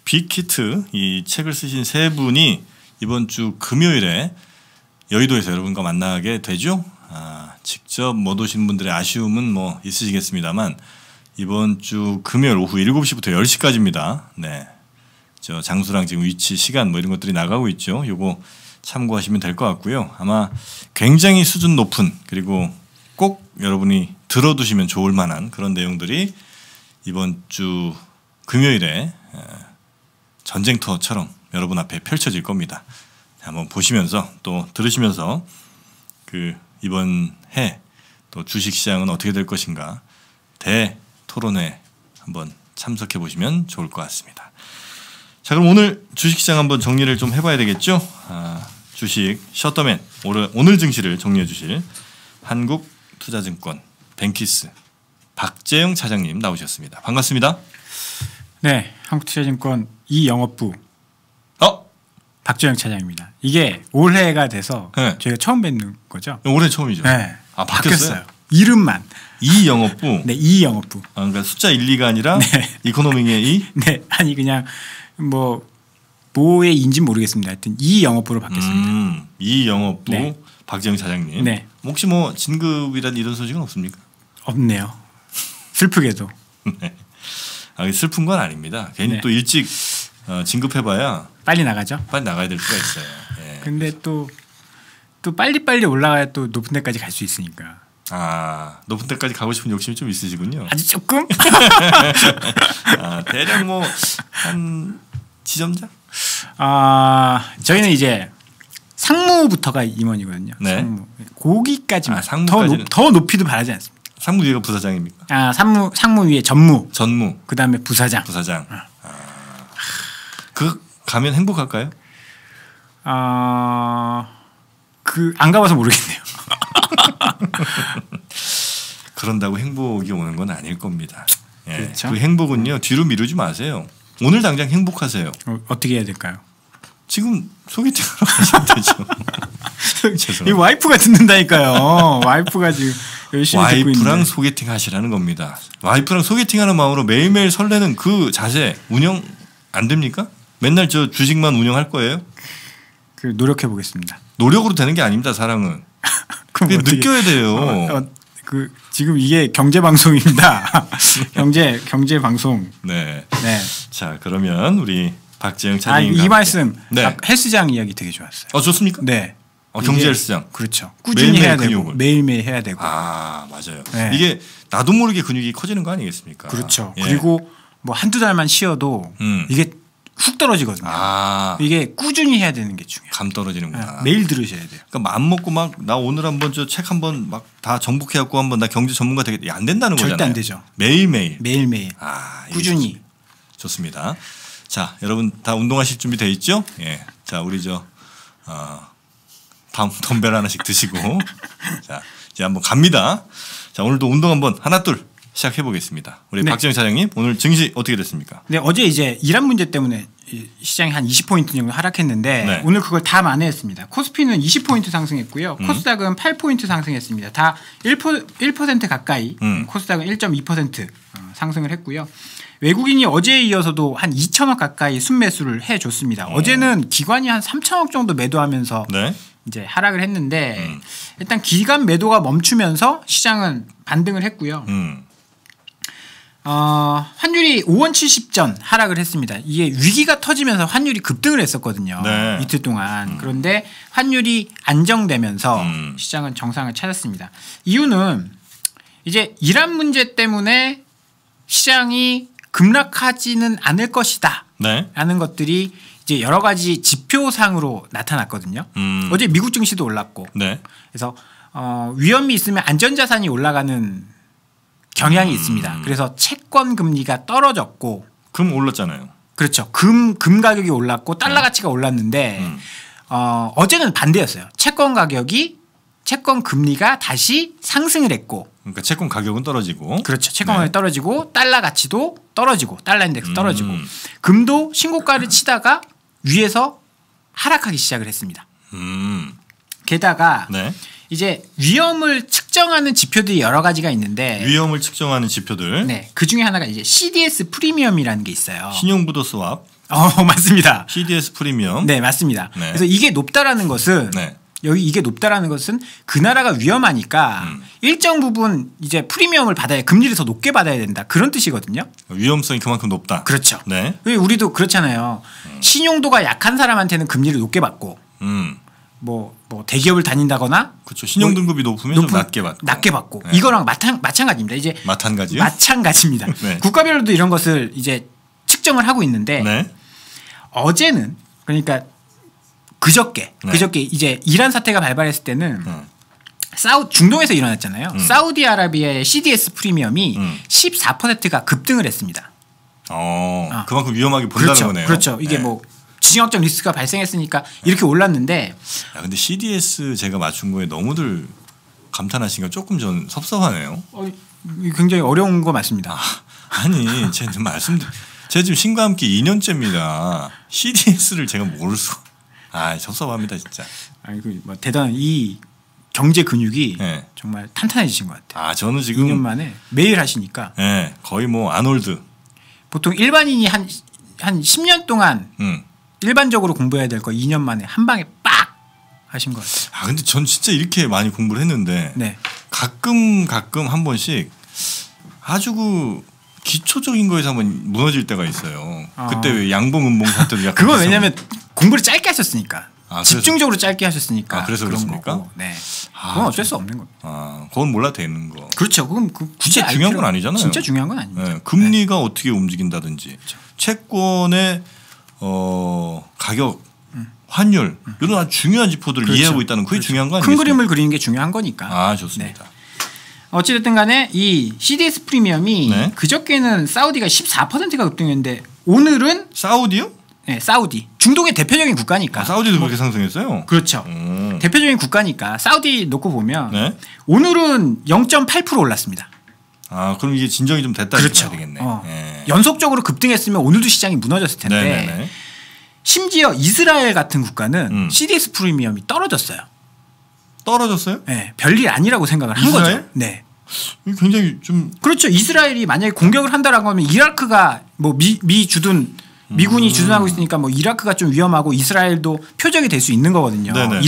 빅히트 이 책을 쓰신 세 분이 이번 주 금요일에 여의도에서 여러분과 만나게 되죠. 직접 못 오신 분들의 아쉬움은 뭐 있으시겠습니다만 이번 주 금요일 오후 7시부터 10시까지입니다. 네, 저 장소랑 지금 위치, 시간 뭐 이런 것들이 나가고 있죠. 요거 참고하시면 될 것 같고요. 아마 굉장히 수준 높은 그리고 꼭 여러분이 들어두시면 좋을 만한 그런 내용들이 이번 주 금요일에 전쟁터처럼 여러분 앞에 펼쳐질 겁니다. 한번 보시면서 또 들으시면서 그 이번 해 또 주식시장은 어떻게 될 것인가 대토론회 한번 참석해 보시면 좋을 것 같습니다. 자, 그럼 오늘 주식시장 한번 정리를 좀 해봐야 되겠죠. 주식 셔터맨 오늘 증시를 정리해 주실 한국투자증권 뱅키스 박재영 차장님 나오셨습니다. 반갑습니다. 네, 한국투자증권 이영업부 박재영 차장입니다. 이게 올해가 돼서 네. 저희가 처음 뵙는 거죠? 올해 처음이죠. 네, 바뀌었어요. 이름만. 이영업부. 네, 이영업부. 그러니까 숫자 1, 2가 아니라 네. 이코노믹의 이. 네, 아니 그냥 뭐의 인지 모르겠습니다. 하여튼 이영업부로 바뀌었습니다. 이영업부 네. 박재영 차장님. 네. 혹시 뭐 진급이란 이런 소식은 없습니까? 없네요. 슬프게도. 네. 슬픈 건 아닙니다. 괜히 네. 또 일찍 진급해봐야 빨리 나가죠. 빨리 나가야 될 수가 있어요. 네. 근데 또 빨리 올라가야 또 높은 데까지 갈 수 있으니까. 높은 데까지 가고 싶은 욕심이 좀 있으시군요. 아주 조금? 대략 뭐 한 지점장? 저희는 이제 상무부터가 임원이거든요. 네. 상무. 거기까지만. 상무까지는 더 높이도 바라지 않습니다. 상무 위가 부사장입니까? 상무 위에 전무. 그다음에 부사장. 그 가면 행복할까요? 안 가봐서 모르겠네요. 그런다고 행복이 오는 건 아닐 겁니다. 예. 그렇죠? 그 행복은요 뒤로 미루지 마세요. 오늘 당장 행복하세요. 어떻게 해야 될까요? 지금 소개팅하러 가시면 되죠. 이 와이프가 듣는다니까요. 와이프가 지금 열심히 듣고 있는데. 와이프랑 소개팅 하시라는 겁니다. 와이프랑 소개팅하는 마음으로 매일매일 설레는 그 자세 운영 안 됩니까? 맨날 저 주식만 운영할 거예요? 노력해 보겠습니다. 노력으로 되는 게 아닙니다. 사랑은. 그게 느껴야 돼요. 지금 이게 경제 방송입니다. 경제 방송. 네. 네. 자, 그러면 우리 박재영 차장님. 이 말씀. 네. 헬스장 이야기 되게 좋았어요. 좋습니까? 네. 경제 헬스장. 그렇죠. 꾸준히 해야 되고 근육을. 매일매일 해야 되고. 맞아요. 네. 이게 나도 모르게 근육이 커지는 거 아니겠습니까? 그렇죠. 예. 그리고 뭐 한두 달만 쉬어도 이게 훅 떨어지거든요. 이게 꾸준히 해야 되는 게 중요해요. 감 떨어지는구나. 매일 들으셔야 돼요. 그러니까 마음 먹고 막 나 오늘 한번 저 책 한번 막 다 정복해갖고 한번 나 경제 전문가 되겠다. 안 된다는 거잖아요. 절대 안 되죠. 매일매일. 꾸준히. 좋습니다. 자, 여러분 다 운동하실 준비 돼 있죠? 예. 자, 우리 덤벨 하나씩 드시고 자, 이제 한번 갑니다. 자, 오늘도 운동 한번 하나 둘 시작해 보겠습니다. 우리 네. 박재영 차장님 오늘 증시 어떻게 됐습니까? 네, 어제 이제 이란 문제 때문에 시장이 한 20포인트 정도 하락했는데 네. 오늘 그걸 다 만회했습니다. 코스피는 20포인트 상승했고요. 코스닥은 8포인트 상승했습니다. 다 1% 가까이 코스닥은 1.2% 상승을 했고요. 외국인이 어제에 이어서도 한 2천억 가까이 순매수를 해줬습니다. 어제는 기관이 한 3천억 정도 매도하면서 네. 이제 하락을 했는데 일단 기관 매도가 멈추면서 시장은 반등을 했고요. 환율이 5원 70전 하락을 했습니다. 이게 위기가 터지면서 환율이 급등을 했었거든요. 네. 이틀 동안. 그런데 환율이 안정되면서 시장은 정상을 찾았습니다. 이유는 이제 이란 문제 때문에 시장이 급락하지는 않을 것이다. 네. 라는 것들이 이제 여러 가지 지표상으로 나타났거든요. 어제 미국 증시도 올랐고. 네. 그래서 위험이 있으면 안전자산이 올라가는 경향이 있습니다. 그래서 채권 금리가 떨어졌고. 금 올랐잖아요. 그렇죠. 금 가격이 올랐고 달러 가치가 올랐는데 어제는 반대였어요. 채권 금리가 다시 상승을 했고. 그러니까 채권 가격은 떨어지고. 그렇죠. 채권 가격이 떨어지고 달러 가치도 떨어지고 달러 인덱스 떨어지고 금도 신고가를 치다가 위에서 하락하기 시작을 했습니다. 게다가 네. 이제 위험을 측정하는 지표들이 여러 가지가 있는데 위험을 측정하는 지표들. 네, 그 중에 하나가 이제 CDS 프리미엄이라는 게 있어요. 신용부도 스왑. 맞습니다. CDS 프리미엄. 네, 맞습니다. 네. 그래서 이게 높다라는 것은 네. 여기 이게 높다라는 것은 그 나라가 위험하니까 일정 부분 이제 프리미엄을 받아야 금리를 더 높게 받아야 된다 그런 뜻이거든요. 위험성이 그만큼 높다. 그렇죠. 네. 우리도 그렇잖아요. 신용도가 약한 사람한테는 금리를 높게 받고 뭐 대기업을 다닌다거나 그렇죠. 신용 등급이 높으면 좀 낮게 받고. 네. 이거랑 마찬가지입니다. 이제 마찬가지요? 마찬가지입니다. 네. 국가별로도 이런 것을 이제 측정을 하고 있는데 네. 어제는 그러니까 그저께 이제 이란 사태가 발발했을 때는 중동에서 일어났잖아요. 사우디아라비아의 CDS 프리미엄이 14%가 급등을 했습니다. 그만큼 위험하게 본다는 그렇죠. 거네요. 그렇죠. 이게 네. 뭐 지정학적 리스크가 발생했으니까 이렇게 올랐는데. 야, 근데 CDS 제가 맞춘 거에 너무들 감탄하시니까 조금 전 섭섭하네요. 굉장히 어려운 거 맞습니다. 아니 제가 지금 신과 함께 2년째입니다. CDS를 제가 모를 수. 섭섭합니다 진짜. 뭐 대단한 이 경제 근육이 네. 정말 탄탄해지신 것 같아요. 저는 지금 2년 만에 매일 하시니까. 네, 거의 뭐 아놀드. 보통 일반인이 한 10년 동안 일반적으로 공부해야 될 거 2년 만에 한 방에 빡 하신 것 같아요. 근데 전 진짜 이렇게 많이 공부를 했는데 네. 가끔 한 번씩 아주 기초적인 거에서 한번 무너질 때가 있어요. 그때 왜 양봉 은봉 사태도 약간 그건 왜냐하면 공부를 짧게 하셨으니까. 그래서? 집중적으로 짧게 하셨으니까. 그래서 그렇습니까? 거고. 네. 그건 어쩔 수 없는 겁니다. 그건 몰라도 되는 거. 그렇죠. 그건 진짜 중요한 건 아니잖아요. 진짜 중요한 건 아닙니다. 네. 금리가 어떻게 움직인다든지 그렇죠. 채권의 가격, 환율 이런 아주 중요한 지표들을 그렇죠. 이해하고 있다는 그게 중요한 거 큰 아니겠습니까? 그림을 그리는 게 중요한 거니까. 좋습니다. 네. 어찌됐든 간에 이 CDS 프리미엄이 네. 그저께는 사우디가 14%가 급등했는데 오늘은 사우디요? 네, 사우디. 중동의 대표적인 국가니까. 사우디도 그렇게 상승했어요? 그렇죠. 오. 대표적인 국가니까 사우디 놓고 보면 네. 오늘은 0.8% 올랐습니다. 그럼 이게 진정이 좀 됐다 그렇죠. 봐야 되겠네. 네. 연속적으로 급등했으면 오늘도 시장이 무너졌을 텐데 네네네. 심지어 이스라엘 같은 국가는 CDS 프리미엄이 떨어졌어요. 떨어졌어요? 네, 별일 아니라고 생각을 한 이스라엘? 거죠. 네. 굉장히 좀 그렇죠. 이스라엘이 만약에 공격을 한다라고 하면 이라크가 뭐 미군이 주둔하고 있으니까 뭐 이라크가 좀 위험하고 이스라엘도 표적이 될 수 있는 거거든요. 네네.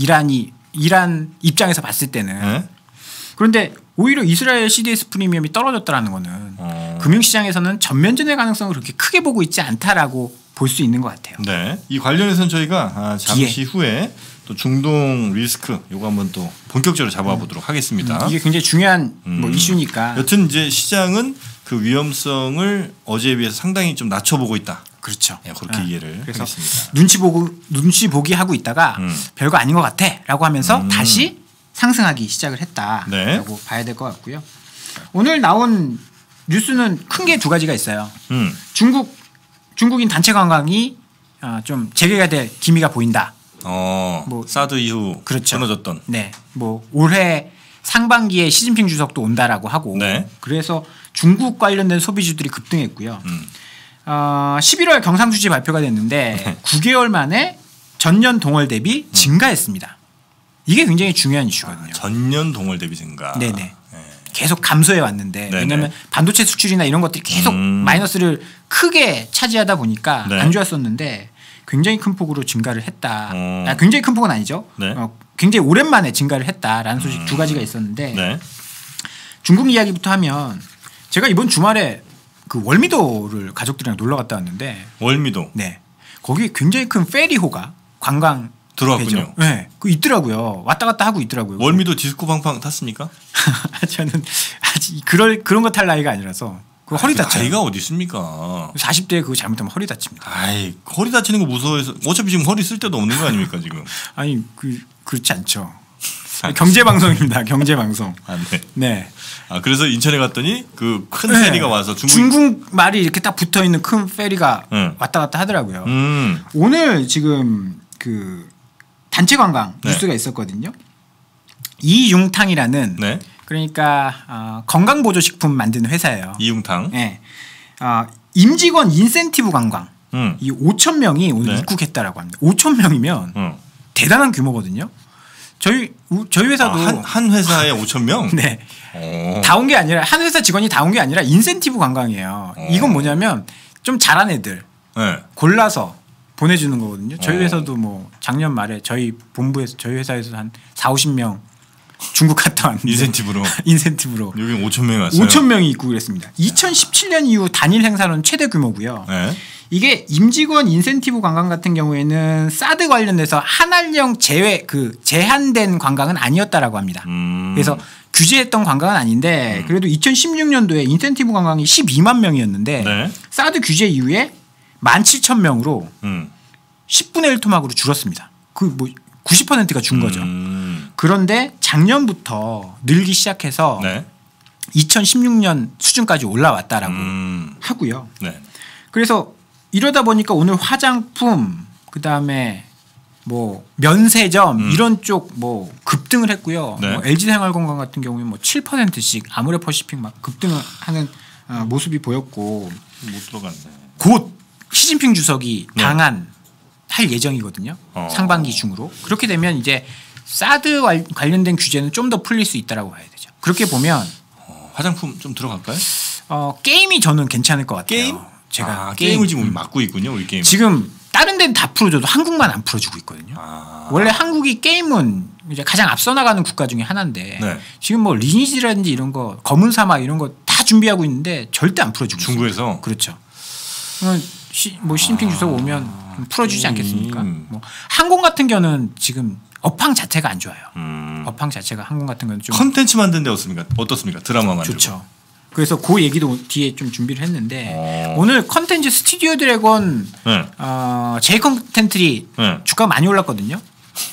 이란 입장에서 봤을 때는. 네? 그런데 오히려 이스라엘 CDS 프리미엄이 떨어졌다라는 거는 금융시장에서는 전면전의 가능성을 그렇게 크게 보고 있지 않다라고 볼 수 있는 것 같아요. 네. 이 관련해서는 저희가 잠시 후에 또 중동 리스크 요거 한번 또 본격적으로 잡아보도록 하겠습니다. 이게 굉장히 중요한 뭐 이슈니까. 여튼 이제 시장은 그 위험성을 어제에 비해서 상당히 좀 낮춰보고 있다. 그렇죠. 네, 그렇게 이해를 그래서 하겠습니다. 눈치 보기 하고 있다가 별거 아닌 것 같아라고 하면서 다시 상승하기 시작을 했다라고 네. 봐야 될 것 같고요. 오늘 나온 뉴스는 큰 게 두 가지가 있어요. 중국인 단체 관광이 좀 재개가 될 기미가 보인다. 뭐 사드 이후 그렇죠. 끊어졌던. 네, 뭐 올해 상반기에 시진핑 주석도 온다라고 하고. 네. 그래서 중국 관련된 소비주들이 급등했고요. 11월 경상수지 발표가 됐는데 9개월 만에 전년 동월 대비 증가했습니다. 이게 굉장히 중요한 이슈거든요. 전년 동월 대비 증가. 네네. 네. 계속 감소해 왔는데 왜냐하면 반도체 수출이나 이런 것들이 계속 마이너스를 크게 차지하다 보니까 네. 안 좋았었는데 굉장히 큰 폭으로 증가를 했다. 굉장히 큰 폭은 아니죠. 네. 굉장히 오랜만에 증가를 했다라는 소식 두 가지가 있었는데 네. 중국 이야기부터 하면 제가 이번 주말에 그 월미도를 가족들이랑 놀러 갔다 왔는데 월미도. 네. 거기 굉장히 큰 페리호가 관광 들어왔군요. 네, 그 있더라고요. 왔다 갔다 하고 있더라고요. 월미도 디스코 팡팡 탔습니까? 저는 아직 그런 거 탈 나이가 아니라서 그 허리 다쳐요. 나이가 어디 있습니까? 40대에 그거 잘못하면 허리 다칩니다. 허리 다치는 거 무서워해서 어차피 지금 허리 쓸 데도 없는 거 아닙니까 지금? 아니 그렇지 않죠. 경제 방송입니다. 경제 방송. 네. 네. 그래서 인천에 갔더니 그 큰 페리가 와서 중국 말이 이렇게 딱 붙어 있는 큰 페리가 왔다 갔다 하더라고요. 오늘 지금 그 단체 관광 뉴스가 있었거든요. 이융탕이라는 네. 그러니까 건강보조식품 만드는 회사예요. 이융탕. 네. 임직원 인센티브 관광. 이 5천 명이 오늘 네. 입국했다라고 합니다. 5천 명이면 대단한 규모거든요. 저희 회사도 한 회사에 5천 명. 네. 다 온 게 아니라 한 회사 직원이 다 온 게 아니라 인센티브 관광이에요. 이건 뭐냐면 좀 잘한 애들 네. 골라서 보내주는 거거든요. 저희 회사도 뭐 작년 말에 저희 본부에서 저희 회사에서 한 40-50명 중국 갔다 왔는데 인센티브로 여기 5,000명이 왔어요. 5,000명이 있고 그랬습니다. 2017년 이후 단일 행사로는 최대 규모고요. 네. 이게 임직원 인센티브 관광 같은 경우에는 사드 관련돼서 한알령 제외 제한된 관광은 아니었다라고 합니다. 그래서 규제했던 관광은 아닌데 그래도 2016년도에 인센티브 관광이 12만 명이었는데 네. 사드 규제 이후에 17,000명으로 10분의 1 토막으로 줄었습니다. 그 뭐 90%가 준 거죠. 그런데 작년부터 늘기 시작해서 네. 2016년 수준까지 올라왔다라고 하고요. 네. 그래서 이러다 보니까 오늘 화장품 그다음에 뭐 면세점 이런 쪽 뭐 급등을 했고요. 네. 뭐 LG생활건강 같은 경우에 뭐 7%씩 아모레퍼시픽 막 급등을 하는 모습이 보였고 못 들어갔네. 곧 시진핑 주석이 방한할 예정이거든요. 상반기 중으로. 그렇게 되면 이제 사드 관련된 규제는 좀 더 풀릴 수 있다라고 봐야 되죠. 그렇게 보면 화장품 좀 들어갈까요? 게임이 저는 괜찮을 것 같아요. 게임? 제가 게임을 지금 막고 있군요. 우리 게임. 지금 다른 데는 다 풀어줘도 한국만 안 풀어주고 있거든요. 원래 한국이 게임은 이제 가장 앞서 나가는 국가 중에 하나인데 네. 지금 뭐 리니지라든지 이런 거 검은 사막 이런 거 다 준비하고 있는데 절대 안 풀어주고 중국에서 있습니다. 그렇죠. 뭐 시진핑 주석 오면 풀어주지 않겠습니까? 뭐 항공 같은 경우는 지금 업황 자체가 안 좋아요. 업황 자체가 항공 같은 경우는 좀 컨텐츠 만드는 데 어떻습니까? 드라마 만들고. 좋죠. 그래서 그 얘기도 뒤에 좀 준비를 했는데 오늘 컨텐츠 스튜디오 드래곤 네. 제이 컨텐츠리 네. 주가가 많이 올랐거든요.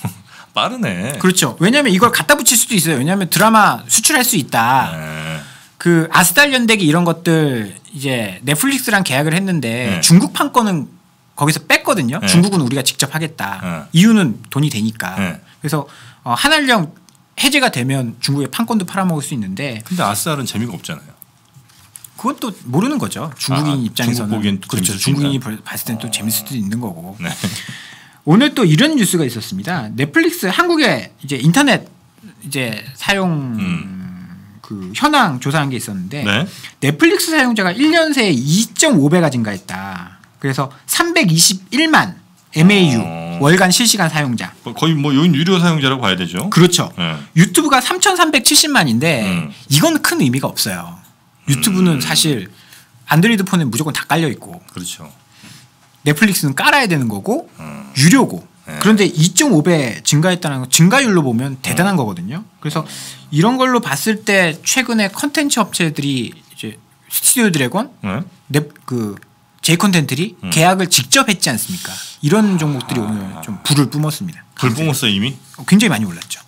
빠르네. 그렇죠. 왜냐하면 이걸 갖다 붙일 수도 있어요. 왜냐하면 드라마 수출할 수 있다. 네. 그 아스달 연대기 이런 것들 이제 넷플릭스랑 계약을 했는데 네. 중국 판권은 거기서 뺐거든요. 네. 중국은 우리가 직접 하겠다. 네. 이유는 돈이 되니까. 네. 그래서 한알령 해제가 되면 중국의 판권도 팔아먹을 수 있는데 근데 아스알은 재미가 없잖아요. 그건 또 모르는 거죠. 중국인 입장에서는. 중국 보기엔 그렇죠. 중국인이 봤을 땐 또 재밌을 수도 있는 거고. 네. 오늘 또 이런 뉴스가 있었습니다. 넷플릭스 한국에 이제 인터넷 이제 사용 그 현황 조사한 게 있었는데 네. 넷플릭스 사용자가 1년 새에 2.5배가 증가했다. 그래서 321만 MAU 월간 실시간 사용자. 거의 뭐 유료 사용자라고 봐야 되죠. 그렇죠. 네. 유튜브가 3,370만인데 이건 큰 의미가 없어요. 유튜브는 사실 안드로이드 폰에 무조건 다 깔려 있고. 그렇죠. 넷플릭스는 깔아야 되는 거고 유료고. 네. 그런데 2.5배 증가했다는 거 증가율로 보면 대단한 거거든요. 그래서 이런 걸로 봤을 때 최근에 컨텐츠 업체들이 이제 스튜디오 드래곤, 그 제이 컨텐츠리 계약을 직접 했지 않습니까? 이런 종목들이 오늘 좀 불을 뿜었습니다. 불 뿜었어요 이미? 굉장히 많이 올랐죠.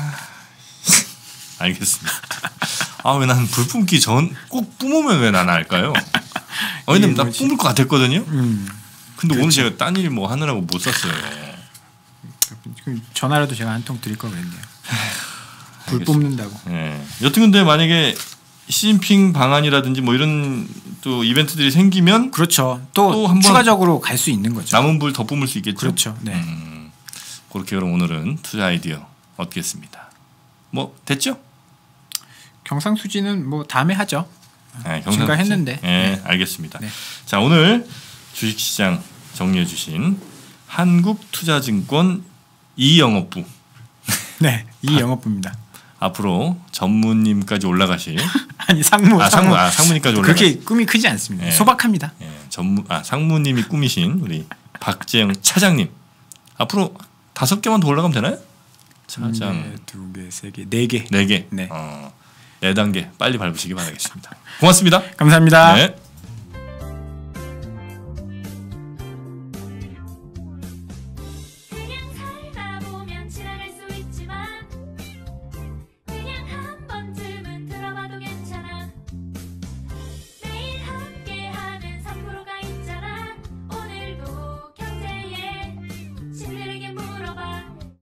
알겠습니다. 왜 난 불 뿜기 전 꼭 뿜으면 왜 난 알까요? 근데 나 뿜을 것 같았거든요. 근데 오늘 제가 딴 일 뭐 하느라고 못 샀어요. 전화라도 제가 한 통 드릴 걸 그랬네요. 불 뿜는다고. 네. 여튼 근데 만약에 시진핑 방한이라든지 뭐 이런 또 이벤트들이 생기면 그렇죠. 또 한번 추가적으로 갈 수 있는 거죠. 남은 불 더 뿜을 수 있겠죠. 그렇죠. 네. 그렇게 그럼 오늘은 투자 아이디어 얻겠습니다. 뭐 됐죠? 경상수지는 뭐 다음에 하죠. 네, 증가했는데. 네, 알겠습니다. 네. 자, 오늘 주식시장 정리해 주신 한국투자증권 이영업부. 네, 이영업부입니다. 앞으로 전무님까지 올라가실. 아니 상무님까지 올라가실. 그렇게 꿈이 크지 않습니다. 네. 소박합니다. 네, 상무님이 꾸미신 우리 박재영 차장님. 앞으로 5개만 더 올라가면 되나요? 차장 2개, 3개, 4개. 4개. 네. 4단계 빨리 밟으시기 바라겠습니다. 고맙습니다. 감사합니다. 네.